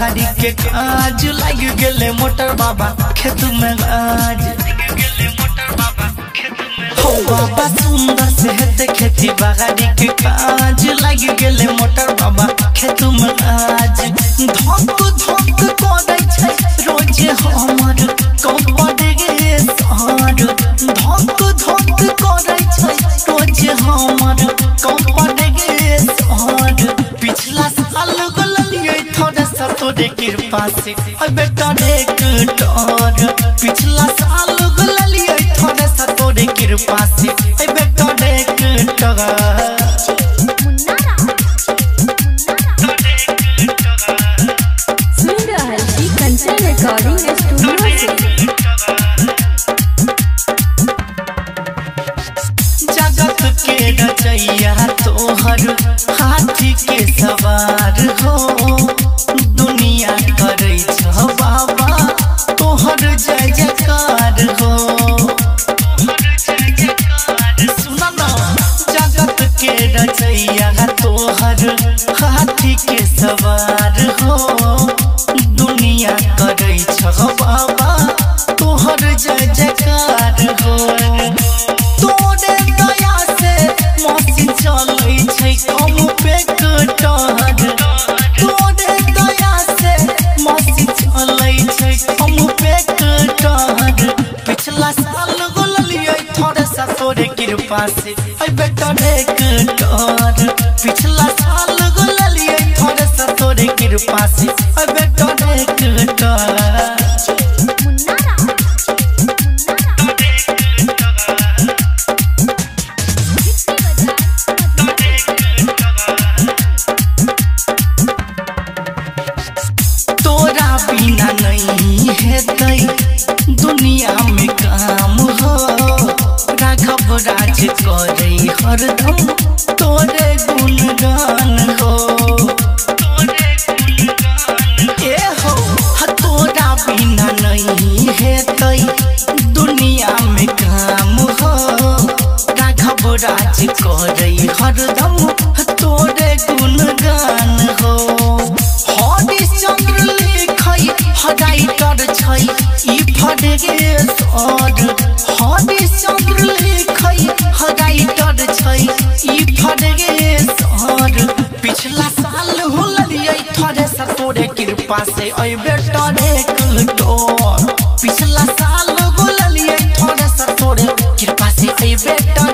बहारी के काज लग गेले मोटर बाबा खेत में आज हो बाबा सुंदर से हेते खेती बहारी के काज लग गेले मोटर बाबा खेत में आज धक धक करे छै रोज हमर कंपड़ गे सार धक धक करे छै रोज हमर कंपड़ गे सार पिछला साल गललिए थोड़े सा तोरे कृपा से बेटा ट्रैक्टर पिछला साल गललिए थोड़े सा तोरे कृपा से बेटा ट्रैक्टर जगत के रचैया तोहर हाथी के सवार हो दुनिया करे छ बाबा तोहर जय जयकार हो सुना ना जगत के रचैया तोहर हाथी के सवार हो दुनिया करे छ बाबा तोहर जय जयकार हो तोरे दया से मौसी चलै छै कम पे कटहर तोरे दया से मौसी चलै छै कम पे कटहर पिछला साल गललिए थोड़े सा तोरे कृपा से बेटा ट्रैक्टर पिछला साल गललिए थोड़े सा तोरे कृपा से बेटा ट्रैक्टर बिना नहीं हेतै दुनिया में काम हो राघव राज करे हरदम तोरे गुणगान हो ए हो तोरा बिना नहीं हेतै दुनिया में काम हो राघव राज करे हरदम तोरे गुणगान हो हरिश्चंद्र राइटर छै ई फड़े सर हरिश्चंद्र लिखै राइटर छै ई फड़े सर पिछला साल होलिए थोड़े सा तोरे कृपा से बेटा ट्रैक्टर पिछला साल होलिए थोड़े सा तोरे कृपा से बेटा